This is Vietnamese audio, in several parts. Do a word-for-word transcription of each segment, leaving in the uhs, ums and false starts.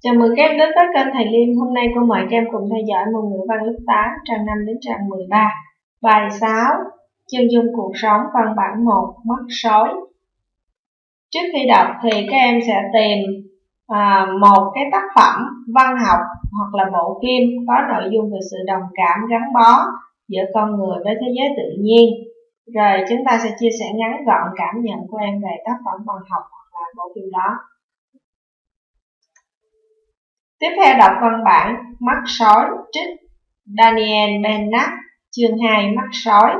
Chào mừng các em đến với kênh Thầy Liêm. Hôm nay cô mời các em cùng theo dõi môn ngữ văn lớp tám, trang năm đến trang mười ba. Bài sáu, chân dung cuộc sống, văn bản một, mắt sói. Trước khi đọc thì các em sẽ tìm à, một cái tác phẩm văn học hoặc là bộ phim có nội dung về sự đồng cảm, gắn bó giữa con người với thế giới tự nhiên. Rồi chúng ta sẽ chia sẻ ngắn gọn cảm nhận của em về tác phẩm văn học hoặc là bộ phim đó. Tiếp theo đọc văn bản Mắt sói trích Daniel Dennett, chương hai, mắt sói.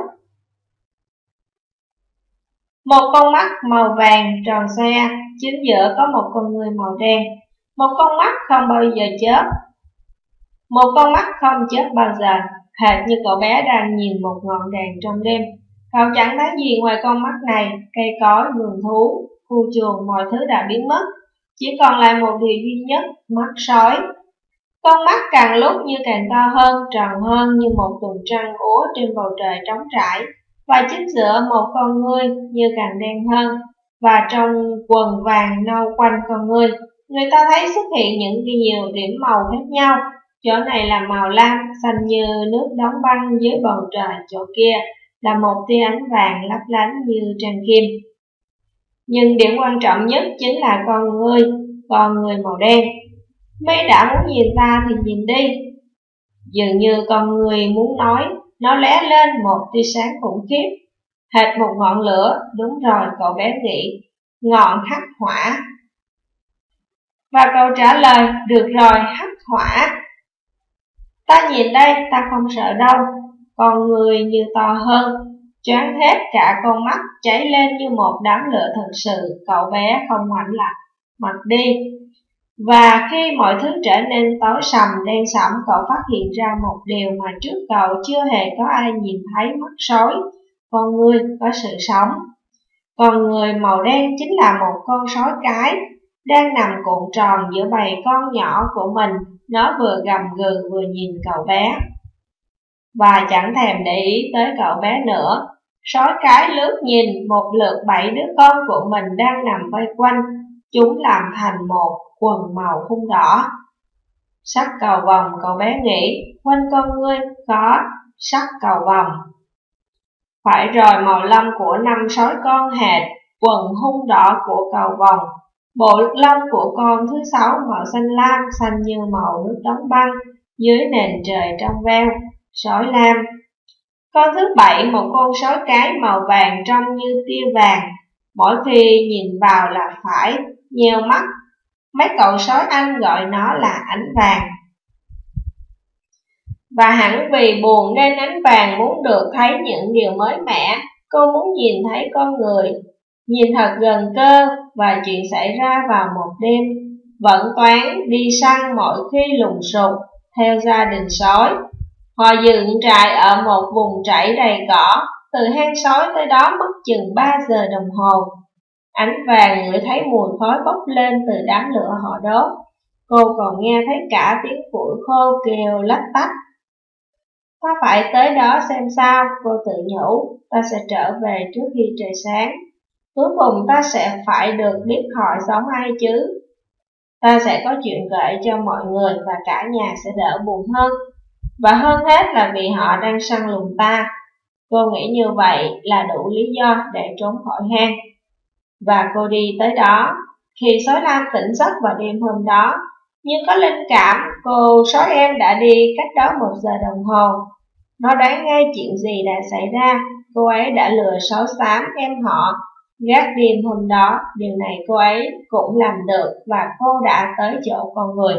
Một con mắt màu vàng tròn xoe, chính giữa có một con người màu đen. Một con mắt không bao giờ chớp. Một con mắt không chớp bao giờ, hệt như cậu bé đang nhìn một ngọn đèn trong đêm. Cậu chẳng thấy gì ngoài con mắt này, cây cối, vườn thú, khu chuồng, mọi thứ đã biến mất. Chỉ còn lại một điều duy nhất, mắt sói. Con mắt càng lúc như càng to hơn, tròn hơn như một tuần trăng úa trên bầu trời trống trải. Và chính giữa một con ngươi như càng đen hơn. Và trong quần vàng nâu quanh con ngươi, người ta thấy xuất hiện những nhiều điểm màu khác nhau. Chỗ này là màu lam, xanh như nước đóng băng dưới bầu trời. Chỗ kia là một tia ánh vàng lấp lánh như trang kim. Nhưng điểm quan trọng nhất chính là con ngươi, con người màu đen. Mây đã muốn nhìn ta thì nhìn đi. Dường như con người muốn nói, nó lóe lên một tia sáng khủng khiếp, hệt một ngọn lửa. Đúng rồi, cậu bé nghĩ, ngọn hắc hỏa. Và cậu trả lời, được rồi, hắc hỏa. Ta nhìn đây, ta không sợ đâu. Con người như to hơn, choáng hết cả con mắt, cháy lên như một đám lửa thật sự. Cậu bé không ngoảnh lại mặt đi. Và khi mọi thứ trở nên tối sầm đen sẫm, cậu phát hiện ra một điều mà trước cậu chưa hề có ai nhìn thấy: mắt sói. Con người có sự sống. Con người màu đen chính là một con sói cái đang nằm cuộn tròn giữa bầy con nhỏ của mình. Nó vừa gầm gừ vừa nhìn cậu bé và chẳng thèm để ý tới cậu bé nữa. Sói cái lướt nhìn một lượt bảy đứa con của mình đang nằm vây quanh. Chúng làm thành một quần màu khung đỏ. Sắc cầu vồng, cậu bé nghĩ, quanh con ngươi có sắc cầu vồng. Phải rồi, màu lông của năm sói con hệt quần hung đỏ của cầu vồng. Bộ lông của con thứ sáu màu xanh lam, xanh như màu nước đóng băng dưới nền trời trong veo, sói lam. Con thứ bảy, một con sói cái màu vàng trông như tia vàng. Mỗi khi nhìn vào là phải nheo mắt. Mấy cậu sói Anh gọi nó là ánh vàng. Và hẳn vì buồn nên ánh vàng muốn được thấy những điều mới mẻ. Cô muốn nhìn thấy con người, nhìn thật gần cơ. Và chuyện xảy ra vào một đêm, vẫn toán đi săn mỗi khi lùng sục theo gia đình sói. Họ dựng trại ở một vùng trảy đầy cỏ. Từ hang sói tới đó mất chừng ba giờ đồng hồ. Ánh vàng ngửi thấy mùi khói bốc lên từ đám lửa họ đốt. Cô còn nghe thấy cả tiếng củi khô kêu lách tách. Ta phải tới đó xem sao, cô tự nhủ. Ta sẽ trở về trước khi trời sáng. Cuối cùng ta sẽ phải được biết họ sống ai chứ. Ta sẽ có chuyện kể cho mọi người và cả nhà sẽ đỡ buồn hơn. Và hơn hết là vì họ đang săn lùng ta. Cô nghĩ như vậy là đủ lý do để trốn khỏi hang. Và cô đi tới đó. Khi sói lam tỉnh giấc vào đêm hôm đó, như có linh cảm, cô sói em đã đi cách đó một giờ đồng hồ. Nó đoán ngay chuyện gì đã xảy ra. Cô ấy đã lừa sói xám em họ gác đêm hôm đó. Điều này cô ấy cũng làm được và cô đã tới chỗ con người.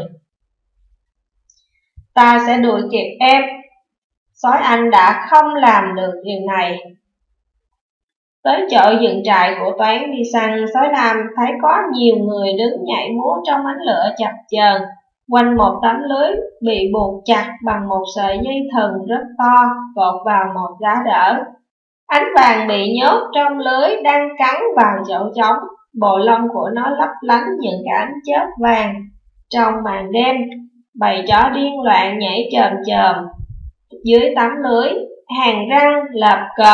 Ta sẽ đuổi kịp em. Sói Anh đã không làm được điều này. Tới chỗ dựng trại của Toán đi săn, sói lam thấy có nhiều người đứng nhảy múa trong ánh lửa chập chờn quanh một tấm lưới bị buộc chặt bằng một sợi dây thừng rất to cột vào một giá đỡ. Ánh vàng bị nhốt trong lưới đang cắn vào chỗ trống. Bộ lông của nó lấp lánh những cái ánh chớp vàng trong màn đêm. Bầy chó điên loạn nhảy chồm chồm dưới tấm lưới, hàm răng lợp cộp.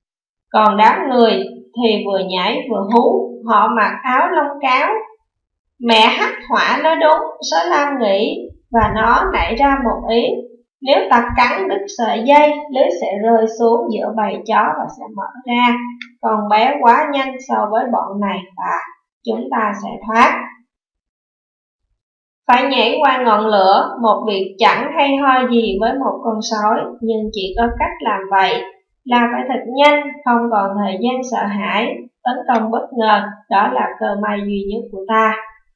Còn đám người thì vừa nhảy vừa hú. Họ mặc áo lông cáo, Mẹ hắc hỏa nói đúng, Sói Lam nghĩ và nó nảy ra một ý. Nếu ta cắn đứt sợi dây, lưới sẽ rơi xuống giữa bầy chó và sẽ mở ra. Con bé quá nhanh so với bọn này và chúng ta sẽ thoát. Phải nhảy qua ngọn lửa, một việc chẳng hay ho gì với một con sói, nhưng chỉ có cách làm vậy là phải thật nhanh, không còn thời gian sợ hãi, tấn công bất ngờ, đó là cơ may duy nhất của ta.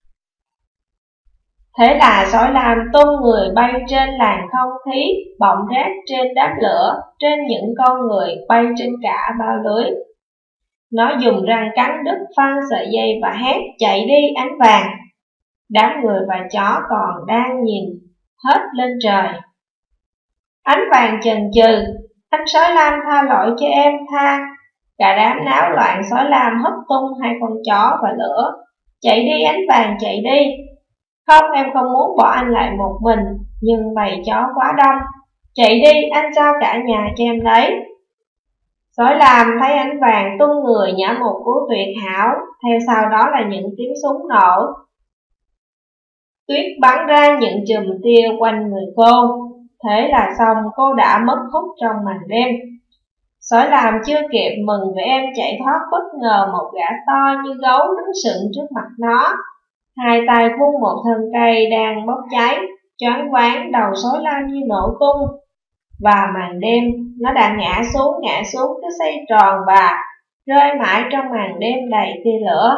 Thế là Sói Lam tung người bay trên làn không khí, bọng rác trên đám lửa, trên những con người, bay trên cả bao lưới. Nó dùng răng cắn đứt phăng sợi dây và hét chạy đi ánh vàng. Đám người và chó còn đang nhìn hết lên trời. Ánh vàng chần chừ, anh Sói Lam tha lỗi cho em, tha. Cả đám náo loạn, Sói Lam hất tung hai con chó và lửa. Chạy đi ánh vàng, chạy đi. Không, em không muốn bỏ anh lại một mình, nhưng bầy chó quá đông. Chạy đi, anh giao cả nhà cho em đấy. Sói Lam thấy ánh vàng tung người nhả một cú tuyệt hảo, theo sau đó là những tiếng súng nổ. Tuyết bắn ra những chùm tia quanh người cô. Thế là xong, cô đã mất hút trong màn đêm. Sói Lam chưa kịp mừng vì em chạy thoát, bất ngờ một gã to như gấu đứng sừng trước mặt nó. Hai tay vung một thân cây đang bốc cháy, choáng váng, đầu Sói Lam như nổ tung. Và màn đêm, nó đã ngã xuống, ngã xuống, cứ xoay tròn và rơi mãi trong màn đêm đầy tia lửa.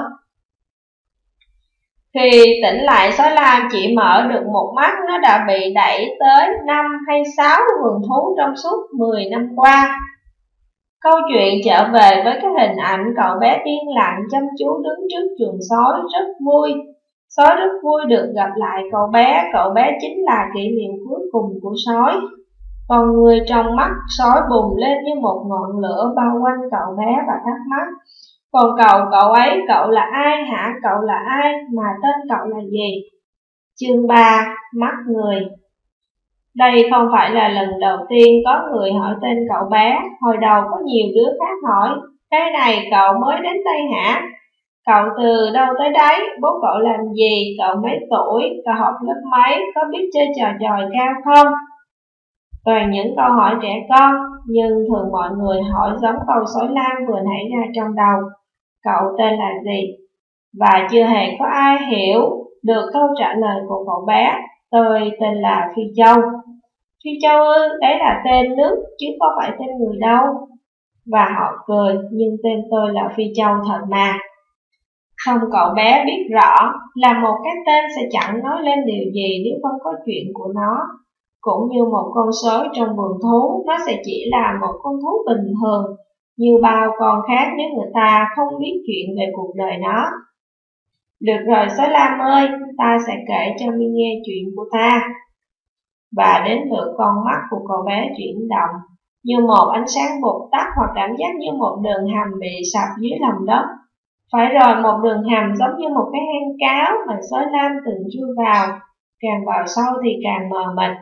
Khi tỉnh lại, Sói Lam chỉ mở được một mắt, nó đã bị đẩy tới năm hay sáu vườn thú trong suốt mười năm qua. Câu chuyện trở về với cái hình ảnh cậu bé yên lặng chăm chú đứng trước chuồng sói, rất vui. Sói rất vui được gặp lại cậu bé, cậu bé chính là kỷ niệm cuối cùng của sói. Còn người trong mắt sói bùng lên như một ngọn lửa bao quanh cậu bé và thắc mắc: còn cậu, cậu ấy, cậu là ai hả? Cậu là ai? Mà tên cậu là gì? Chương ba. Mắt người. Đây không phải là lần đầu tiên có người hỏi tên cậu bé. Hồi đầu có nhiều đứa khác hỏi: cái này cậu mới đến đây hả? Cậu từ đâu tới đấy? Bố cậu làm gì? Cậu mấy tuổi? Cậu học lớp mấy? Có biết chơi trò chòi cao không? Toàn những câu hỏi trẻ con, nhưng thường mọi người hỏi giống câu Sói Lam vừa nảy ra trong đầu: cậu tên là gì? Và chưa hề có ai hiểu được câu trả lời của cậu bé: tôi tên là Phi Châu. Phi Châu ư? Đấy là tên nước chứ có phải tên người đâu. Và họ cười, nhưng tên tôi là Phi Châu thật mà. Không, cậu bé biết rõ là một cái tên sẽ chẳng nói lên điều gì nếu không có chuyện của nó. Cũng như một con sói trong vườn thú, nó sẽ chỉ là một con thú bình thường như bao con khác nếu người ta không biết chuyện về cuộc đời nó. Được rồi Sói Lam ơi, ta sẽ kể cho mi nghe chuyện của ta. Và đến lượt con mắt của cậu bé chuyển động, như một ánh sáng vụt tắt, hoặc cảm giác như một đường hầm bị sập dưới lòng đất. Phải rồi, một đường hầm giống như một cái hang cáo mà Sói Lam từng chui vào, càng vào sâu thì càng mờ mịt.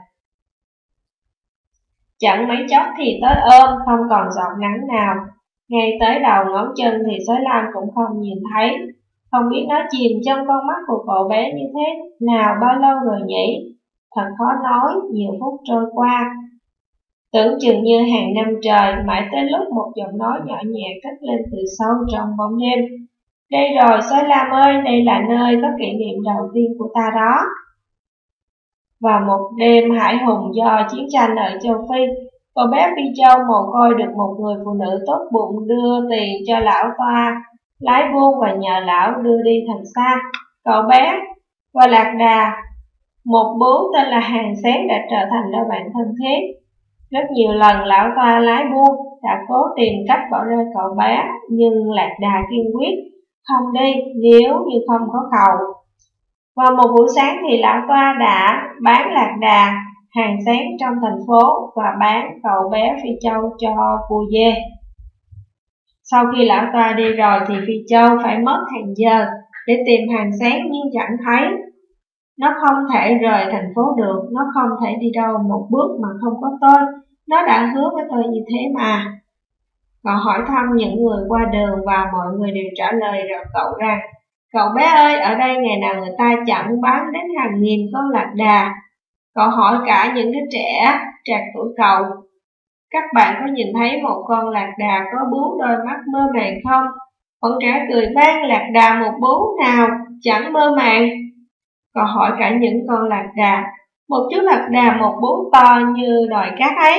Chẳng mấy chốc thì tới ôm, không còn giọt nắng nào. Ngay tới đầu ngón chân thì Sói Lam cũng không nhìn thấy. Không biết nó chìm trong con mắt của cậu bé như thế nào bao lâu rồi nhỉ? Thật khó nói, nhiều phút trôi qua. Tưởng chừng như hàng năm trời, mãi tới lúc một giọng nói nhỏ nhẹ cất lên từ sâu trong bóng đêm: đây rồi Sói Lam ơi, đây là nơi có kỷ niệm đầu tiên của ta đó. Vào một đêm hải hùng do chiến tranh ở châu Phi, cậu bé Phi Châu mồ côi được một người phụ nữ tốt bụng đưa tiền cho lão toa lái buôn và nhờ lão đưa đi thật xa. Cậu bé và lạc đà, một bướu tên là Hàng Xén, đã trở thành đôi bạn thân thiết. Rất nhiều lần lão toa lái buôn đã cố tìm cách bỏ rơi cậu bé, nhưng lạc đà kiên quyết không đi nếu như không có cầu. Vào một buổi sáng thì lão toa đã bán lạc đà Hàng Xén trong thành phố và bán cậu bé Phi Châu cho vua dê. Sau khi lão toa đi rồi thì Phi Châu phải mất hàng giờ để tìm Hàng Xén nhưng chẳng thấy. Nó không thể rời thành phố được, nó không thể đi đâu một bước mà không có tôi. Nó đã hứa với tôi như thế mà. Họ hỏi thăm những người qua đường và mọi người đều trả lời rồi cậu rằng Cậu bé ơi, ở đây ngày nào người ta chẳng bán đến hàng nghìn con lạc đà. Cậu hỏi cả những đứa trẻ trạc tuổi cậu. Các bạn có nhìn thấy một con lạc đà có bú đôi mắt mơ màng không? Bọn trẻ cười vang, lạc đà một bú nào, chẳng mơ màng. Cậu hỏi cả những con lạc đà, một chú lạc đà một bú to như đồi cát ấy.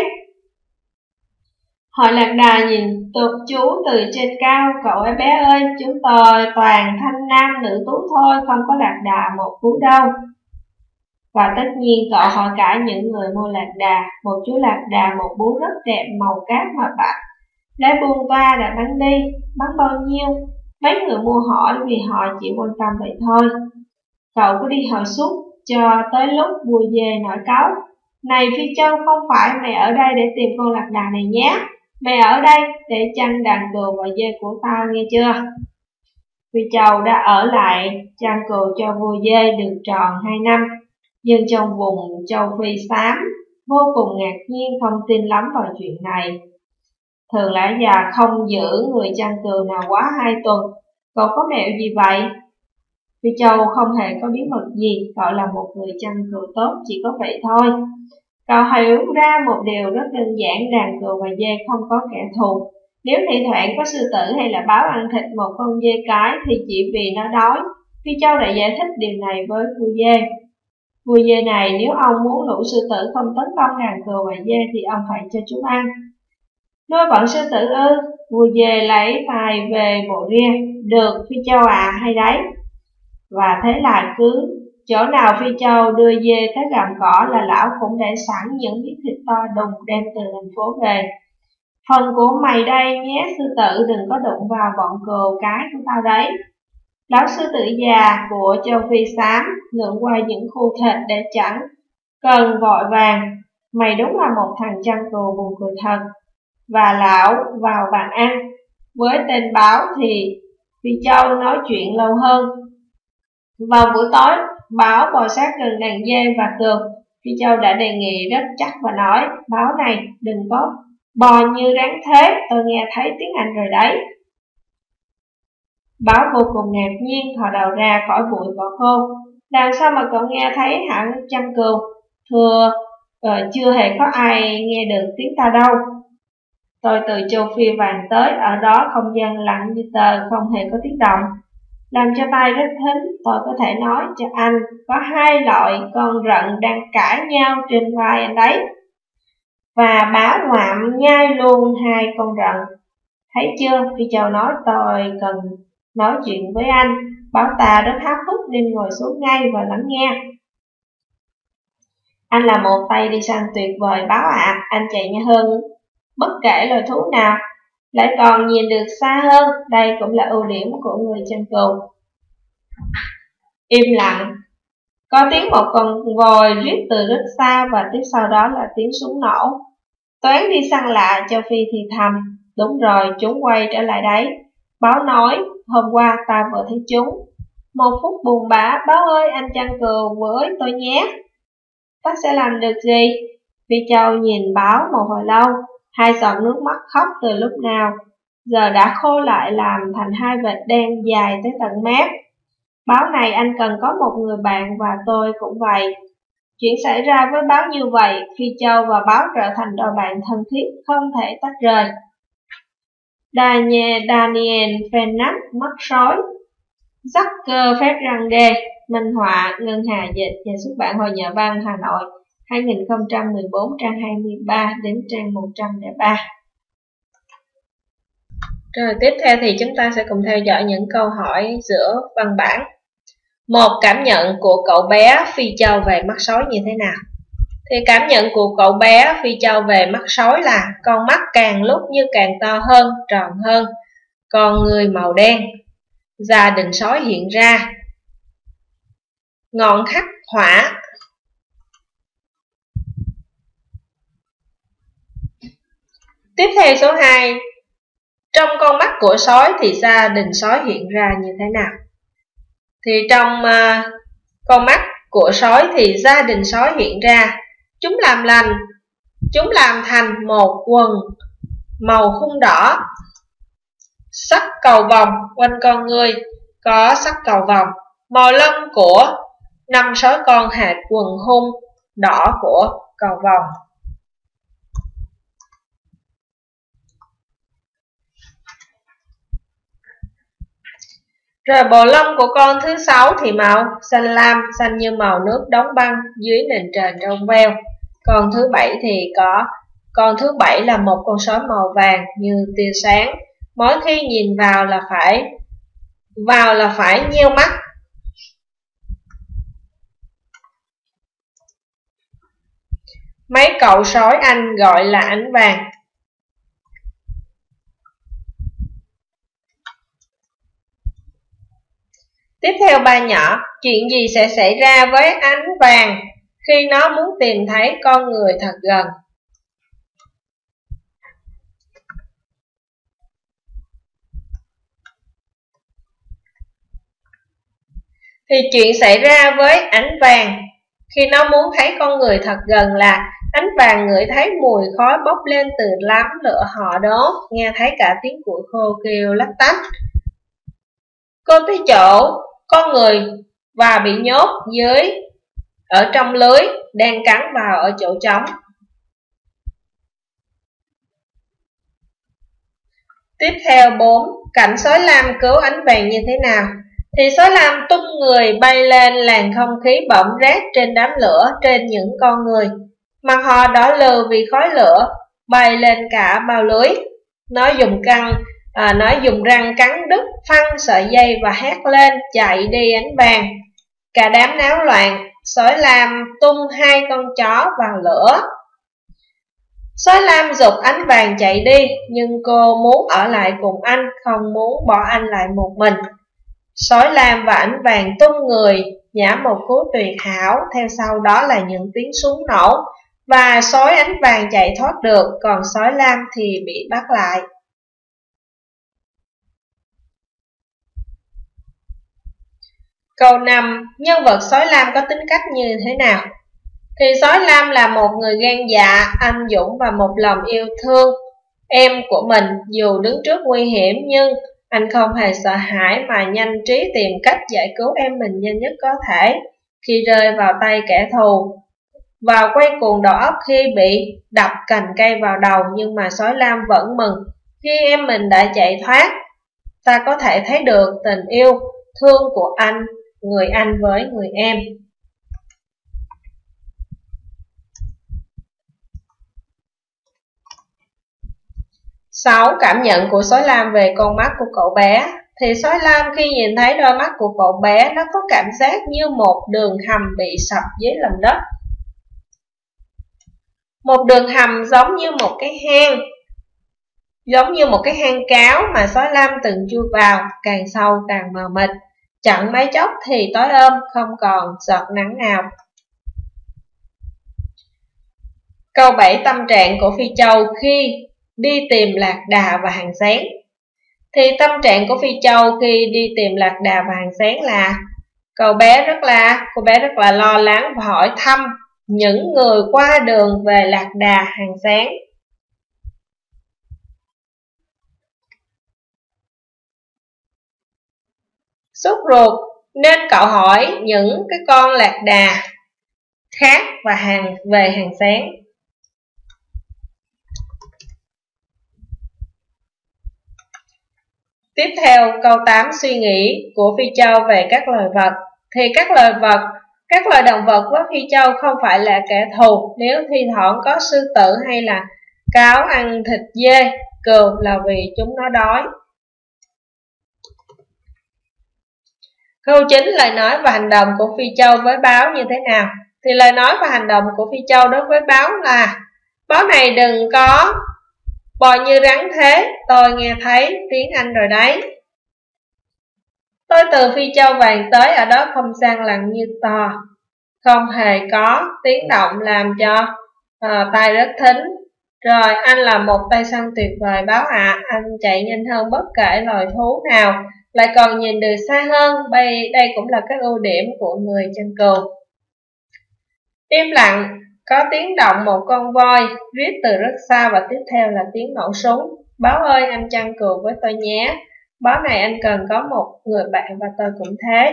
Hỏi lạc đà nhìn tụt chú từ trên cao, cậu ấy bé ơi, chúng tôi toàn thanh nam nữ tú thôi, không có lạc đà một bú đâu. Và tất nhiên cậu hỏi cả những người mua lạc đà, một chú lạc đà một bú rất đẹp màu cát mà bạch. Lái buông toa đã bắn đi, bắn bao nhiêu? Mấy người mua hỏi vì họ chỉ quan tâm vậy thôi. Cậu cứ đi hỏi suốt cho tới lúc vua dê nổi cáu. Này Phi Châu, không phải mày ở đây để tìm con lạc đà này nhé. Mày ở đây để chăn đàn cừu và dê của tao nghe chưa? Phi Châu đã ở lại chăn cừu cho vua dê được tròn hai năm. Nhưng trong vùng châu Phi xám vô cùng ngạc nhiên, không tin lắm vào chuyện này. Thường lã già không giữ người chăn cừu nào quá hai tuần. Cậu có mẹo gì vậy? Phi Châu không hề có bí mật gì, cậu là một người chăn cừu tốt, chỉ có vậy thôi. Cậu hiểu ra một điều rất đơn giản, đàn cừu và dê không có kẻ thù. Nếu thi thoảng có sư tử hay là báo ăn thịt một con dê cái thì chỉ vì nó đói. Phi Châu đã giải thích điều này với vua dê. Vua dê này, nếu ông muốn lũ sư tử không tấn công đàn cừu và dê thì ông phải cho chúng ăn. Nuôi bọn sư tử ư? Vua dê lấy tay về bộ ria. Được Phi Châu à, hay đấy. Và thế là cứ chỗ nào Phi Châu đưa dê tới gặm cỏ là lão cũng để sẵn những miếng thịt to đùng đem từ thành phố về. Phần của mày đây nhé sư tử, đừng có đụng vào bọn cừu cái của tao đấy. Lão sư tử già của châu Phi xám lượn qua những khu thịt để chẳng cần vội vàng. Mày đúng là một thằng chăn cừu buồn cười thật. Và lão vào bàn ăn. Với tên Báo thì Phi Châu nói chuyện lâu hơn. Vào buổi tối, Báo bò sát gần đàn dê và cừu. Phi Châu đã đề nghị rất chắc và nói, Báo này, đừng có bò như rắn thế, tôi nghe thấy tiếng Anh rồi đấy. Báo vô cùng ngạc nhiên, thò đầu ra khỏi bụi cỏ khô. Làm sao mà cậu nghe thấy hả chăn cừu? Thưa, uh, chưa hề có ai nghe được tiếng ta đâu. Tôi từ châu Phi vàng tới, ở đó không gian lặng như tờ, không hề có tiếng động. Làm cho tai rất thính, tôi có thể nói cho anh có hai loại con rận đang cãi nhau trên vai anh đấy. Và Báo ngoạm nhai luôn hai con rận. Thấy chưa, Phi Châu nói tôi cần nói chuyện với anh. Báo ta rất háo hức nên ngồi xuống ngay và lắng nghe. Anh là một tay đi săn tuyệt vời Báo ạ, à. Anh chạy nhanh hơn bất kể loài thú nào, lại còn nhìn được xa hơn. Đây cũng là ưu điểm của người chăn cừu. Im lặng. Có tiếng một con voi rít từ rất xa và tiếp sau đó là tiếng súng nổ. Toán đi săn lạ, châu Phi thì thầm. Đúng rồi, chúng quay trở lại đấy. Báo nói, hôm qua ta vừa thấy chúng. Một phút buồn bã, Báo ơi, anh chăn cừu với tôi nhé. Ta sẽ làm được gì? Phi Châu nhìn Báo một hồi lâu. Hai giọt nước mắt khóc từ lúc nào giờ đã khô lại làm thành hai vệt đen dài tới tận mép. Báo này, anh cần có một người bạn và tôi cũng vậy. Chuyện xảy ra với Báo như vậy, Phi Châu và Báo trở thành đôi bạn thân thiết, không thể tách rời. Daniel, Daniel Fennac, mắt sói. Zucker Ferrande, minh họa Ngân Hà Dịch, nhà xuất bản Hội Nhà văn Hà Nội, hai nghìn không trăm mười bốn, trang hai mươi ba đến trang một trăm lẻ ba. Rồi tiếp theo thì chúng ta sẽ cùng theo dõi những câu hỏi giữa văn bản. Một, cảm nhận của cậu bé Phi Châu về mắt sói như thế nào? Thì cảm nhận của cậu bé Phi Châu về mắt sói là con mắt càng lúc như càng to hơn, tròn hơn, con người màu đen, gia đình sói hiện ra, ngọn khắc họa. Tiếp theo số hai, trong con mắt của sói thì gia đình sói hiện ra như thế nào? Thì trong uh, con mắt của sói thì gia đình sói hiện ra, chúng làm lành, chúng làm thành một quần màu khung đỏ, sắc cầu vòng quanh con người, có sắc cầu vồng. Màu lông của năm sói con hệt quần hung đỏ của cầu vồng. Rồi bộ lông của con thứ sáu thì màu xanh lam, xanh như màu nước đóng băng dưới nền trời trong veo. Con thứ bảy thì có con thứ bảy là một con sói màu vàng như tia sáng, mỗi khi nhìn vào là phải vào là phải nheo mắt. Mấy cậu sói Anh gọi là ánh vàng. Tiếp theo ba nhỏ, chuyện gì sẽ xảy ra với ánh vàng khi nó muốn tìm thấy con người thật gần? Thì chuyện xảy ra với ánh vàng khi nó muốn thấy con người thật gần là ánh vàng ngửi thấy mùi khói bốc lên từ đám lửa họ đốt, nghe thấy cả tiếng củi khô kêu lách tách. Cô tới chỗ con người và bị nhốt dưới ở trong lưới đang cắn vào ở chỗ trống. Tiếp theo bốn, cảnh sói lam cứu ánh vàng như thế nào? Thì sói lam tung người bay lên làn không khí bỏng rát trên đám lửa trên những con người. Mặt họ đỏ lừ vì khói lửa bay lên cả bao lưới. Nó dùng căng, à, nó dùng răng cắn đứt phăng sợi dây và hét lên chạy đi ánh vàng. Cả đám náo loạn, sói lam tung hai con chó vào lửa. Sói lam giục ánh vàng chạy đi, nhưng cô muốn ở lại cùng anh, không muốn bỏ anh lại một mình. Sói lam và ánh vàng tung người nhả một cú tuyệt hảo, theo sau đó là những tiếng súng nổ, và sói ánh vàng chạy thoát được, còn sói lam thì bị bắt lại. Câu năm, nhân vật sói lam có tính cách như thế nào? Thì sói lam là một người gan dạ, anh dũng và một lòng yêu thương em của mình. Dù đứng trước nguy hiểm nhưng anh không hề sợ hãi mà nhanh trí tìm cách giải cứu em mình nhanh nhất có thể khi rơi vào tay kẻ thù. Và quay cuồng đầu óc khi bị đập cành cây vào đầu, nhưng mà sói lam vẫn mừng khi em mình đã chạy thoát. Ta có thể thấy được tình yêu thương của anh, người anh với người em. Sáu, cảm nhận của sói lam về con mắt của cậu bé. Thì sói lam khi nhìn thấy đôi mắt của cậu bé, nó có cảm giác như một đường hầm bị sập dưới lòng đất. Một đường hầm giống như một cái hang, giống như một cái hang cáo mà sói lam từng chui vào, càng sâu càng mờ mịt. Chẳng mấy chốc thì tối ôm, không còn giọt nắng nào. Câu bảy, tâm trạng của Phi Châu khi đi tìm lạc đà và hàng sáng. Thì tâm trạng của Phi Châu khi đi tìm lạc đà và hàng sáng là cậu bé rất là cô bé rất là lo lắng và hỏi thăm những người qua đường về lạc đà hàng sáng. Sốt ruột nên cậu hỏi những cái con lạc đà khác và hàng về hàng sáng. Tiếp theo câu tám, suy nghĩ của Phi Châu về các loài vật. Thì các loài vật, các loài động vật với Phi Châu không phải là kẻ thù. Nếu thi thoảng có sư tử hay là cáo ăn thịt dê, cừu là vì chúng nó đói. Câu chín, lời nói và hành động của Phi Châu với báo như thế nào? Thì lời nói và hành động của Phi Châu đối với báo là: báo này đừng có bò như rắn thế, tôi nghe thấy tiếng anh rồi đấy. Tôi từ Phi Châu vàng tới ở đó không gian lặng như tò, không hề có tiếng động làm cho à, tai rất thính. Rồi, anh là một tay săn tuyệt vời báo ạ, à. Anh chạy nhanh hơn bất kể loài thú nào, lại còn nhìn được xa hơn. Đây, đây cũng là các ưu điểm của người chăn cừu. Im lặng, có tiếng động một con voi rít từ rất xa và tiếp theo là tiếng nổ súng. Báo ơi, anh chăn cừu với tôi nhé. Báo này anh cần có một người bạn và tôi cũng thế.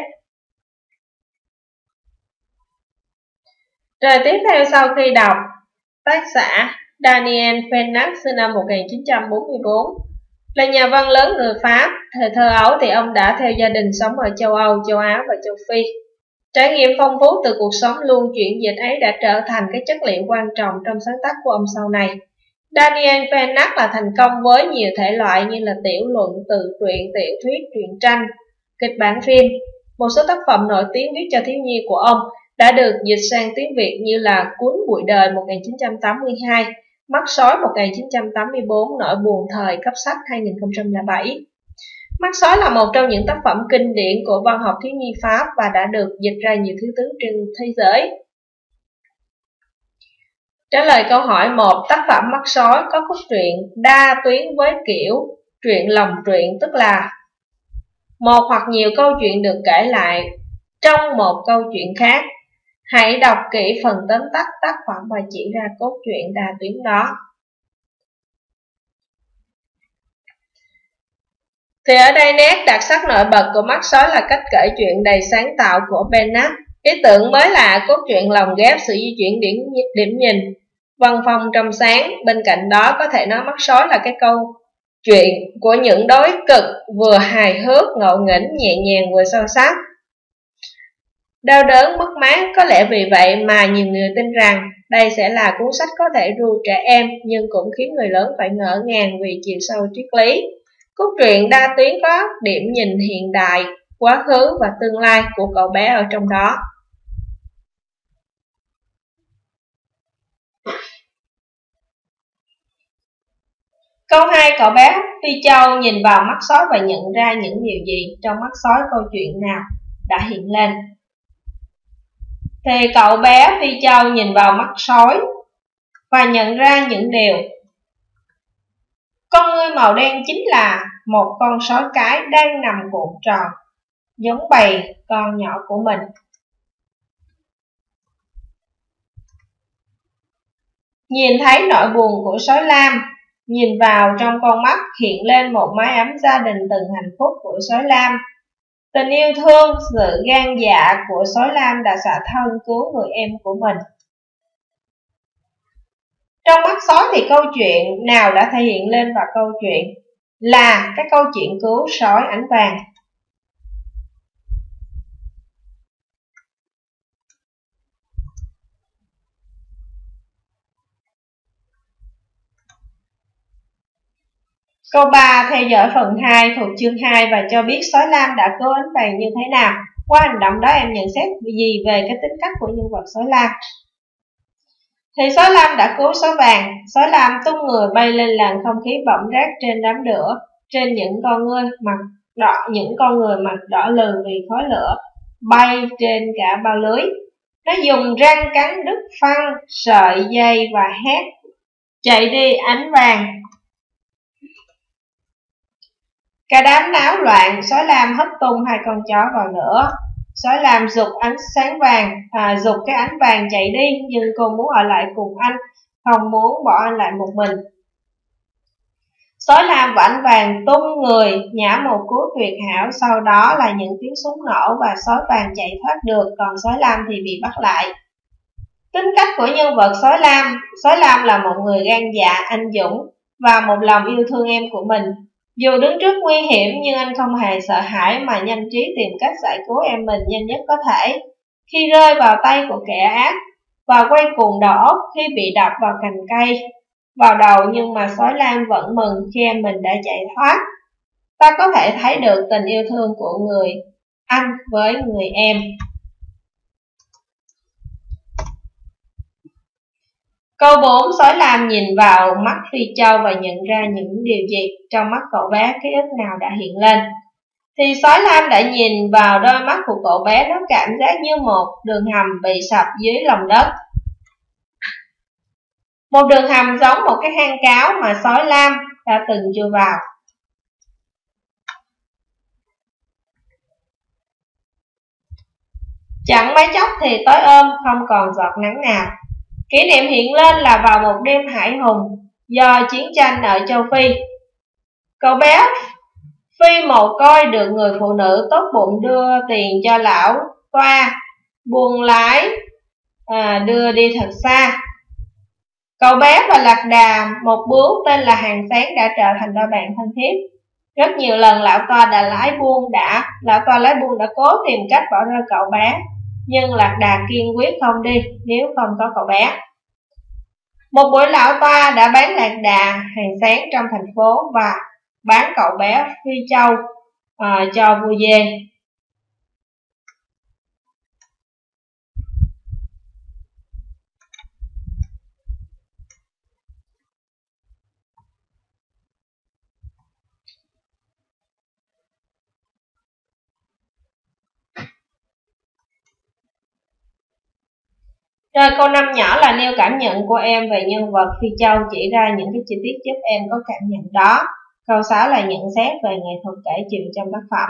Rồi tiếp theo sau khi đọc, tác giả Daniel Pennac sinh năm một nghìn chín trăm bốn mươi bốn là nhà văn lớn người Pháp. Thời thơ ấu thì ông đã theo gia đình sống ở châu Âu, châu Á và châu Phi. Trải nghiệm phong phú từ cuộc sống luôn chuyển dịch ấy đã trở thành cái chất liệu quan trọng trong sáng tác của ông sau này. Daniel Pennac là thành công với nhiều thể loại như là tiểu luận, tự truyện, tiểu thuyết, truyện tranh, kịch bản phim. Một số tác phẩm nổi tiếng viết cho thiếu nhi của ông đã được dịch sang tiếng Việt như là Cuốn Bụi Đời một nghìn chín trăm tám mươi hai, Mắt Sói một nghìn chín trăm tám mươi bốn, Nỗi Buồn Thời Cấp Sách hai nghìn không trăm lẻ bảy. Mắt Sói là một trong những tác phẩm kinh điển của văn học thiếu nhi Pháp và đã được dịch ra nhiều thứ tiếng trên thế giới. Trả lời câu hỏi một, tác phẩm Mắt Sói có cốt truyện đa tuyến với kiểu truyện lồng truyện, tức là một hoặc nhiều câu chuyện được kể lại trong một câu chuyện khác. Hãy đọc kỹ phần tóm tắt tác phẩm và chỉ ra cốt truyện đa tuyến đó. Thì ở đây nét đặc sắc nổi bật của Mắt Sói là cách kể chuyện đầy sáng tạo của Pennac. Ý tưởng mới lạ, cốt truyện lồng ghép sự di chuyển điểm, điểm nhìn, văn phong trong sáng. Bên cạnh đó có thể nói Mắt Sói là cái câu chuyện của những đối cực, vừa hài hước, ngộ nghĩnh, nhẹ nhàng vừa sâu sắc. Đau đớn, mất mát, có lẽ vì vậy mà nhiều người tin rằng đây sẽ là cuốn sách có thể ru trẻ em, nhưng cũng khiến người lớn phải ngỡ ngàng vì chiều sâu triết lý. Cốt truyện đa tuyến có điểm nhìn hiện đại, quá khứ và tương lai của cậu bé ở trong đó. Câu hai, cậu bé Phi Châu nhìn vào mắt sói và nhận ra những điều gì trong mắt sói, câu chuyện nào đã hiện lên. Thì cậu bé Phi Châu nhìn vào mắt sói và nhận ra những điều. Con ngươi màu đen chính là một con sói cái đang nằm cuộn tròn, giống bầy con nhỏ của mình. Nhìn thấy nỗi buồn của sói Lam, nhìn vào trong con mắt hiện lên một mái ấm gia đình từng hạnh phúc của sói Lam. Tình yêu thương, sự gan dạ của sói Lam đã xả thân cứu người em của mình. Trong mắt sói thì câu chuyện nào đã thể hiện lên vào câu chuyện là cái câu chuyện cứu sói Ánh Vàng. Câu ba, theo dõi phần hai thuộc chương hai và cho biết sói Lam đã cứu Ánh Vàng như thế nào. Qua hành động đó em nhận xét gì về cái tính cách của nhân vật sói Lam? Thì sói Lam đã cứu sói Vàng. Sói Lam tung người bay lên làn không khí bỏng rát trên đám lửa, trên những con người mặt đỏ, những con người mặt đỏ lừ vì khói lửa, bay trên cả bao lưới. Nó dùng răng cắn đứt phăng, sợi dây và hét chạy đi Ánh Vàng. Cả đám náo loạn, sói Lam hất tung hai con chó vào lửa. Sói Lam giục ánh sáng vàng, à, giục cái Ánh Vàng chạy đi, nhưng cô muốn ở lại cùng anh, không muốn bỏ anh lại một mình. Sói Lam và Ánh Vàng tung người, nhả một cú tuyệt hảo, sau đó là những tiếng súng nổ và sói Vàng chạy thoát được, còn sói Lam thì bị bắt lại. Tính cách của nhân vật sói Lam, sói Lam là một người gan dạ, anh dũng và một lòng yêu thương em của mình. Dù đứng trước nguy hiểm nhưng anh không hề sợ hãi mà nhanh trí tìm cách giải cứu em mình nhanh nhất có thể. Khi rơi vào tay của kẻ ác và quay cuồng đầu óc khi bị đập vào cành cây vào đầu, nhưng mà sói Lam vẫn mừng khi em mình đã chạy thoát. Ta có thể thấy được tình yêu thương của người anh với người em. Câu bốn, sói Lam nhìn vào mắt Phi Châu và nhận ra những điều gì trong mắt cậu bé, ký ức nào đã hiện lên. Thì sói Lam đã nhìn vào đôi mắt của cậu bé, nó cảm giác như một đường hầm bị sập dưới lòng đất. Một đường hầm giống một cái hang cáo mà sói Lam đã từng chui vào. Chẳng mấy chốc thì tối ôm, không còn giọt nắng nào. Kỷ niệm hiện lên là vào một đêm hải hùng do chiến tranh ở châu Phi, cậu bé Phi mồ côi được người phụ nữ tốt bụng đưa tiền cho lão toa, buông lái à, đưa đi thật xa. Cậu bé và lạc đà, một bướu tên là Hàng Sáng, đã trở thành đôi bạn thân thiết. Rất nhiều lần lão toa đã lái buông đã lão toa lái buông đã cố tìm cách bỏ rơi cậu bé, nhưng lạc đà kiên quyết không đi nếu không có cậu bé. Một buổi lão toa đã bán lạc đà Hàng Sáng trong thành phố và bán cậu bé Phi Châu à, cho vua dê. Rồi câu năm nhỏ là nêu cảm nhận của em về nhân vật Phi Châu, chỉ ra những cái chi tiết giúp em có cảm nhận đó. Câu sáu là nhận xét về nghệ thuật kể chuyện trong tác phẩm.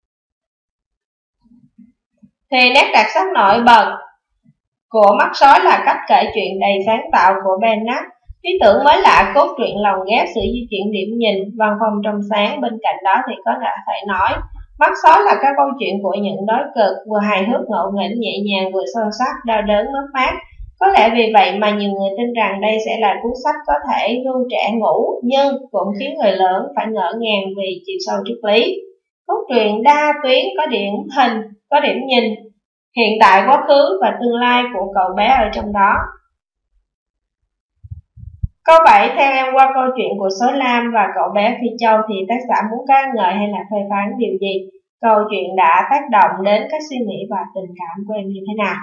Thì nét đặc sắc nổi bật của Mắt Sói là cách kể chuyện đầy sáng tạo của Bennett. Ý tưởng mới lạ, cốt truyện lồng ghép sự di chuyển điểm nhìn, văn phong trong sáng. Bên cạnh đó thì có thể nói Mắt Sói là các câu chuyện của những đối cực, vừa hài hước ngộ nghĩnh, nhẹ nhàng, vừa sâu sắc, đau đớn mất mát. Có lẽ vì vậy mà nhiều người tin rằng đây sẽ là cuốn sách có thể ru trẻ ngủ, nhưng cũng khiến người lớn phải ngỡ ngàng vì chiều sâu triết lý. Cốt truyện đa tuyến, có điểm hình, có điểm nhìn, hiện tại, quá khứ và tương lai của cậu bé ở trong đó. Câu bảy, theo em qua câu chuyện của Sói Lam và cậu bé Phi Châu thì tác giả muốn ca ngợi hay là phê phán điều gì? Câu chuyện đã tác động đến các suy nghĩ và tình cảm của em như thế nào?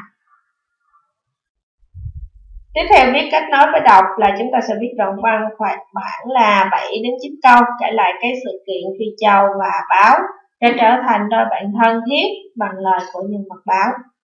Tiếp theo viết cách nói với đọc là chúng ta sẽ viết đoạn văn khoảng là bảy đến chín câu, kể lại cái sự kiện Phi Châu và báo đã trở thành đôi bạn thân thiết bằng lời của nhân vật báo.